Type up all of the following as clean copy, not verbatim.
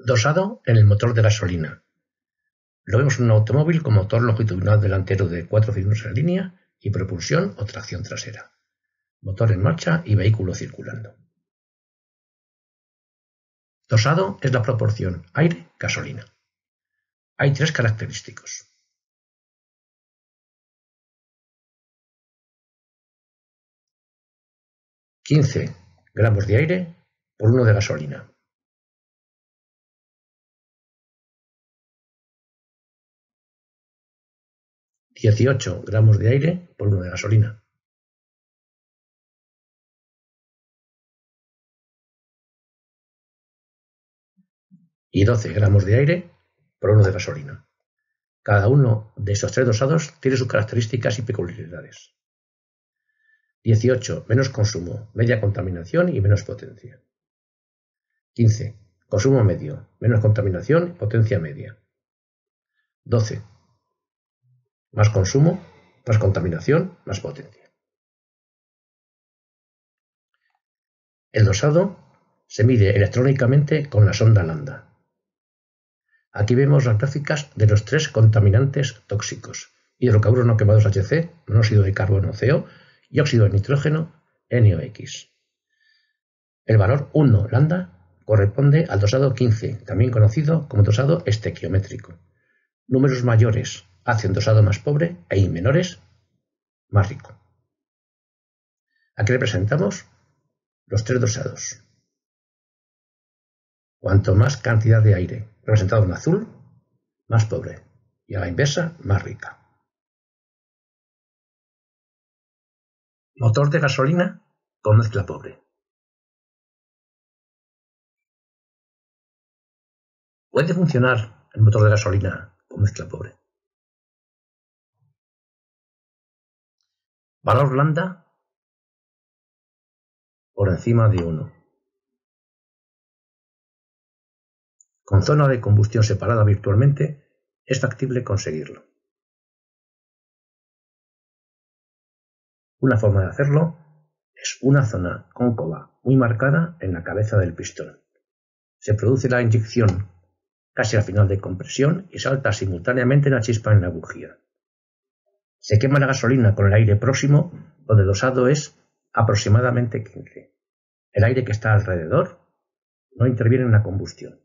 Dosado en el motor de gasolina. Lo vemos en un automóvil con motor longitudinal delantero de 4 cilindros en línea y propulsión o tracción trasera. Motor en marcha y vehículo circulando. Dosado es la proporción aire-gasolina. Hay 3 característicos. $15 gramos de aire por 1 de gasolina. $18 gramos de aire por 1 de gasolina. Y 12 gramos de aire por 1 de gasolina. Cada uno de estos 3 dosados tiene sus características y peculiaridades. 18, menos consumo, media contaminación y menos potencia. 15, consumo medio, menos contaminación y potencia media. 12, más consumo, más contaminación, más potencia. El dosado se mide electrónicamente con la sonda Lambda. Aquí vemos las gráficas de los 3 contaminantes tóxicos: hidrocarburos no quemados HC, monóxido de carbono CO y óxido de nitrógeno NOx. El valor 1 lambda corresponde al dosado 15, también conocido como dosado estequiométrico. Números mayores hacen dosado más pobre y menores más rico. Aquí representamos los 3 dosados. Cuanto más cantidad de aire, representado en azul, más pobre, y a la inversa, más rica. Motor de gasolina con mezcla pobre. ¿Puede funcionar el motor de gasolina con mezcla pobre? Valor lambda por encima de 1. Con zona de combustión separada virtualmente es factible conseguirlo. Una forma de hacerlo es una zona cóncava muy marcada en la cabeza del pistón. Se produce la inyección casi al final de compresión y salta simultáneamente una chispa en la bujía. Se quema la gasolina con el aire próximo, donde el dosado es aproximadamente 15. El aire que está alrededor no interviene en la combustión.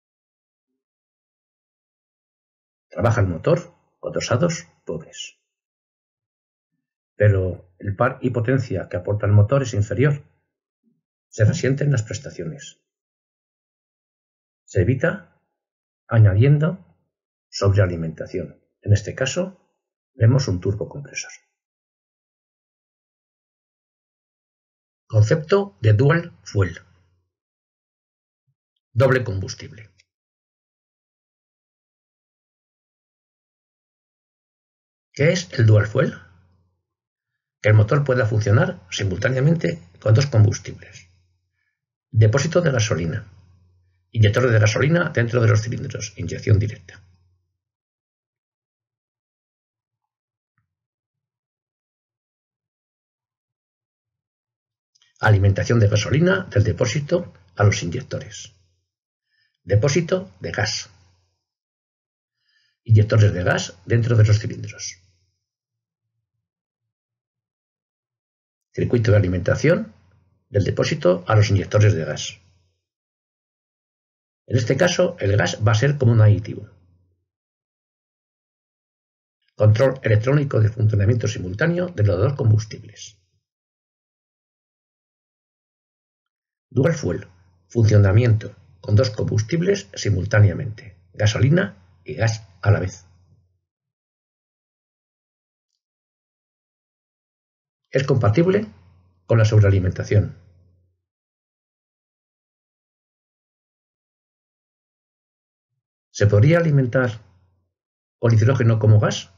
Trabaja el motor con dosados pobres. Pero el par y potencia que aporta el motor es inferior. Se resienten las prestaciones. Se evita añadiendo sobrealimentación. En este caso, vemos un turbocompresor. Concepto de dual fuel. Doble combustible. ¿Qué es el dual fuel? Que el motor pueda funcionar simultáneamente con 2 combustibles. Depósito de gasolina. Inyectores de gasolina dentro de los cilindros. Inyección directa. Alimentación de gasolina del depósito a los inyectores. Depósito de gas. Inyectores de gas dentro de los cilindros. Circuito de alimentación del depósito a los inyectores de gas. En este caso, el gas va a ser como un aditivo. Control electrónico de funcionamiento simultáneo de los 2 combustibles. Dual fuel. Funcionamiento con 2 combustibles simultáneamente. Gasolina y gas a la vez. Es compatible con la sobrealimentación. ¿Se podría alimentar con hidrógeno como gas?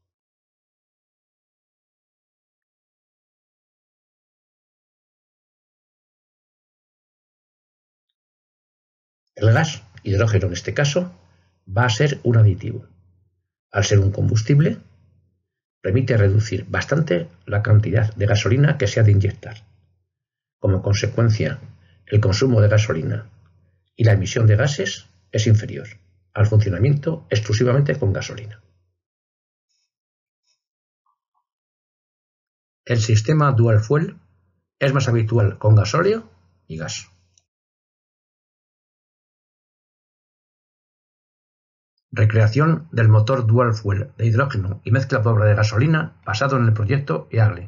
El gas, hidrógeno en este caso, va a ser un aditivo. Al ser un combustible, permite reducir bastante la cantidad de gasolina que se ha de inyectar. Como consecuencia, el consumo de gasolina y la emisión de gases es inferior al funcionamiento exclusivamente con gasolina. El sistema dual fuel es más habitual con gasóleo y gas. Recreación del motor dual fuel de hidrógeno y mezcla pobre de gasolina basado en el proyecto EAGLE.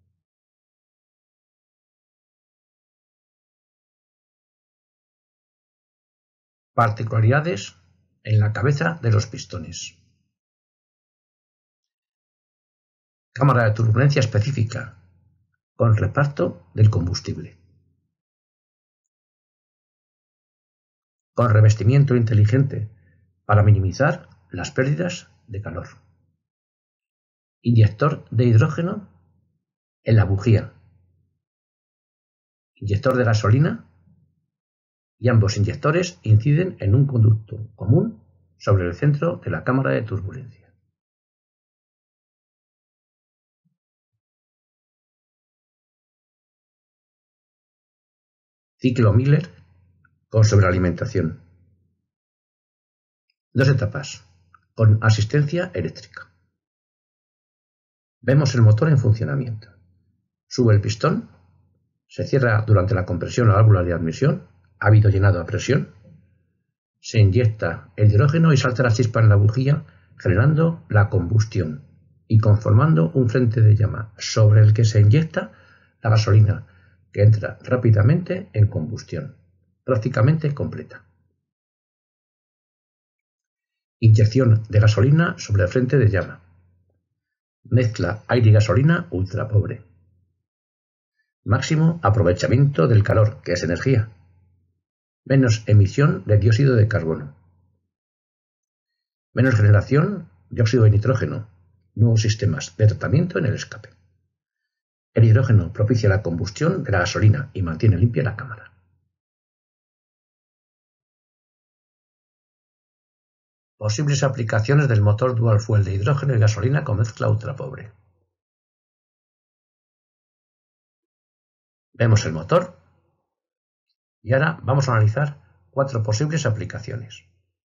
Particularidades en la cabeza de los pistones. Cámara de turbulencia específica con reparto del combustible. Con revestimiento inteligente para minimizar las pérdidas de calor. Inyector de hidrógeno en la bujía. Inyector de gasolina, y ambos inyectores inciden en un conducto común sobre el centro de la cámara de turbulencia. Ciclo Miller con sobrealimentación. 2 etapas, con asistencia eléctrica. Vemos el motor en funcionamiento. Sube el pistón, se cierra durante la compresión la válvula de admisión, ha habido llenado a presión, se inyecta el hidrógeno y salta la chispa en la bujía, generando la combustión y conformando un frente de llama sobre el que se inyecta la gasolina, que entra rápidamente en combustión, prácticamente completa. Inyección de gasolina sobre el frente de llama. Mezcla aire y gasolina ultra pobre. Máximo aprovechamiento del calor, que es energía. Menos emisión de dióxido de carbono. Menos generación de óxido de nitrógeno. Nuevos sistemas de tratamiento en el escape. El hidrógeno propicia la combustión de la gasolina y mantiene limpia la cámara. Posibles aplicaciones del motor dual fuel de hidrógeno y gasolina con mezcla ultra pobre. Vemos el motor y ahora vamos a analizar 4 posibles aplicaciones.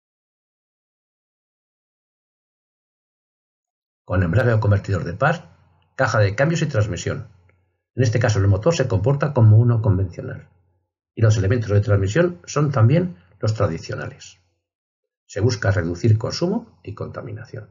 Con embrague o convertidor de par, caja de cambios y transmisión. En este caso el motor se comporta como uno convencional y los elementos de transmisión son también los tradicionales. Se busca reducir consumo y contaminación.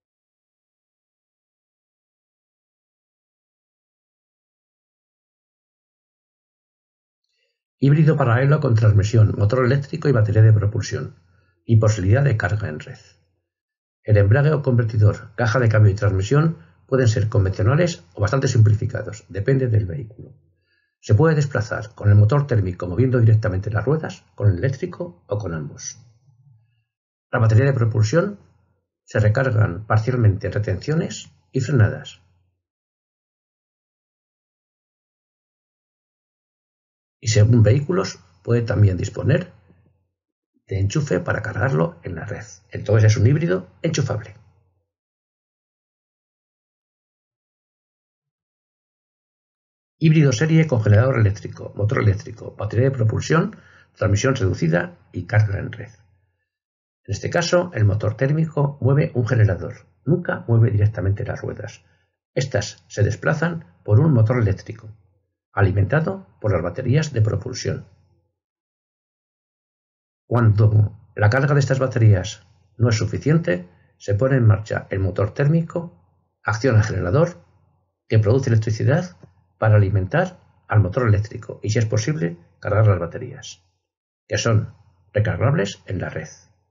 Híbrido paralelo con transmisión, motor eléctrico y batería de propulsión, y posibilidad de carga en red. El embrague o convertidor, caja de cambio y transmisión pueden ser convencionales o bastante simplificados, depende del vehículo. Se puede desplazar con el motor térmico moviendo directamente las ruedas, con el eléctrico o con ambos. La batería de propulsión se recargan parcialmente en retenciones y frenadas. Y según vehículos puede también disponer de enchufe para cargarlo en la red. Entonces es un híbrido enchufable. Híbrido serie con generador eléctrico, motor eléctrico, batería de propulsión, transmisión reducida y carga en red. En este caso, el motor térmico mueve un generador, nunca mueve directamente las ruedas. Estas se desplazan por un motor eléctrico, alimentado por las baterías de propulsión. Cuando la carga de estas baterías no es suficiente, se pone en marcha el motor térmico, acciona el generador, que produce electricidad para alimentar al motor eléctrico y, si es posible, cargar las baterías, que son recargables en la red.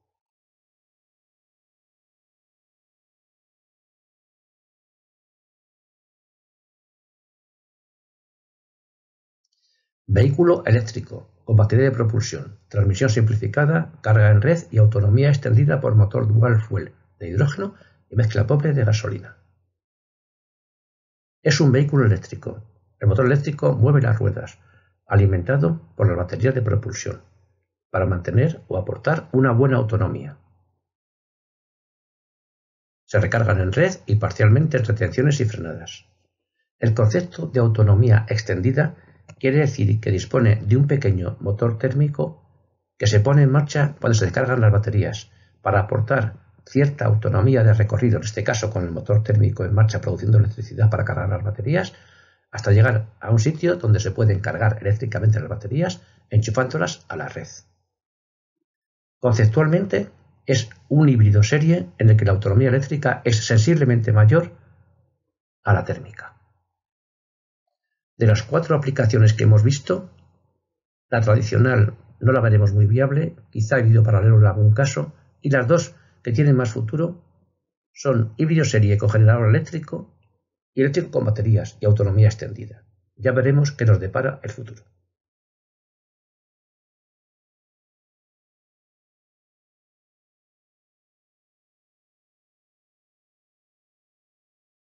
Vehículo eléctrico, con batería de propulsión, transmisión simplificada, carga en red y autonomía extendida por motor dual fuel de hidrógeno y mezcla pobre de gasolina. Es un vehículo eléctrico. El motor eléctrico mueve las ruedas, alimentado por las baterías de propulsión, para mantener o aportar una buena autonomía. Se recargan en red y parcialmente en retenciones y frenadas. El concepto de autonomía extendida quiere decir que dispone de un pequeño motor térmico que se pone en marcha cuando se descargan las baterías para aportar cierta autonomía de recorrido, en este caso con el motor térmico en marcha produciendo electricidad para cargar las baterías, hasta llegar a un sitio donde se pueden cargar eléctricamente las baterías enchufándolas a la red. Conceptualmente es un híbrido serie en el que la autonomía eléctrica es sensiblemente mayor a la térmica. De las 4 aplicaciones que hemos visto, la tradicional no la veremos muy viable, quizá híbrido paralelo en algún caso, y las 2 que tienen más futuro son híbrido serie con generador eléctrico y eléctrico con baterías y autonomía extendida. Ya veremos qué nos depara el futuro.